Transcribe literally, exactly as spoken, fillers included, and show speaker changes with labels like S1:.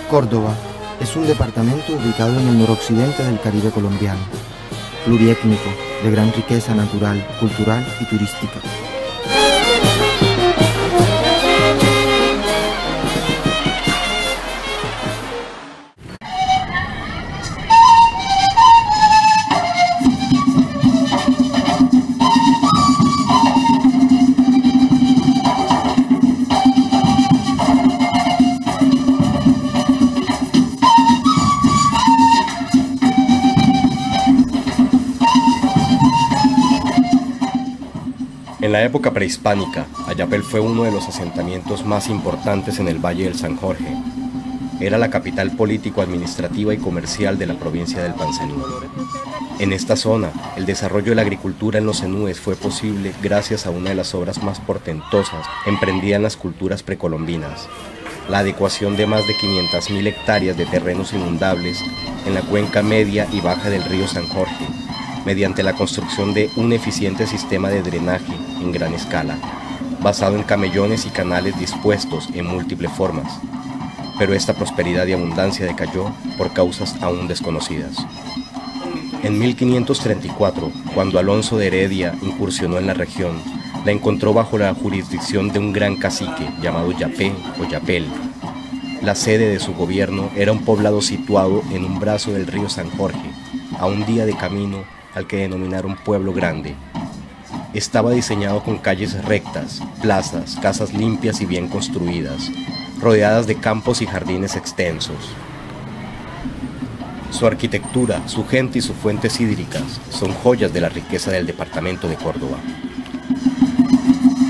S1: Córdoba es un departamento ubicado en el noroccidente del Caribe colombiano, pluriétnico, de gran riqueza natural, cultural y turística.
S2: En la época prehispánica, Ayapel fue uno de los asentamientos más importantes en el Valle del San Jorge. Era la capital político-administrativa y comercial de la provincia del Pansení. En esta zona, el desarrollo de la agricultura en los cenúes fue posible gracias a una de las obras más portentosas emprendida en las culturas precolombinas: la adecuación de más de quinientas mil hectáreas de terrenos inundables en la cuenca media y baja del río San Jorge, mediante la construcción de un eficiente sistema de drenaje en gran escala, basado en camellones y canales dispuestos en múltiples formas. Pero esta prosperidad y abundancia decayó por causas aún desconocidas. En mil quinientos treinta y cuatro, cuando Alonso de Heredia incursionó en la región, la encontró bajo la jurisdicción de un gran cacique llamado Yapé o Yapel. La sede de su gobierno era un poblado situado en un brazo del río San Jorge, a un día de camino al que denominaron Pueblo Grande. Estaba diseñado con calles rectas, plazas, casas limpias y bien construidas, rodeadas de campos y jardines extensos. Su arquitectura, su gente y sus fuentes hídricas son joyas de la riqueza del departamento de Córdoba.